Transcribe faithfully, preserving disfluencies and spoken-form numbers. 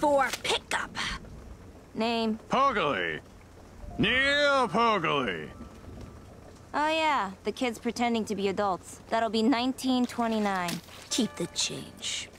for pickup. Name? Poggley. Neil Poggley. Oh yeah, the kids pretending to be adults. That'll be nineteen twenty-nine. Keep the change.